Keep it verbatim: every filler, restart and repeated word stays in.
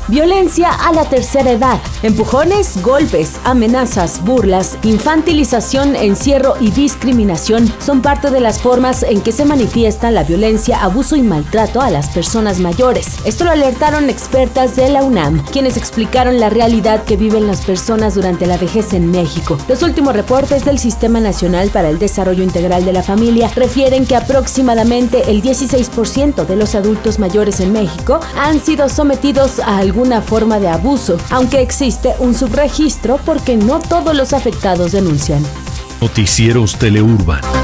Violencia a la tercera edad. Empujones, golpes, amenazas, burlas, infantilización, encierro y discriminación son parte de las formas en que se manifiesta la violencia, abuso y maltrato a las personas mayores. Esto lo alertaron expertas de la UNAM, quienes explicaron la realidad que viven las personas durante la vejez en México. Los últimos reportes del Sistema Nacional para el Desarrollo Integral de la Familia refieren que aproximadamente el dieciséis por ciento de los adultos mayores en México han sido sometidos a alguna forma de abuso, aunque existe un subregistro porque no todos los afectados denuncian. Noticieros Teleurban.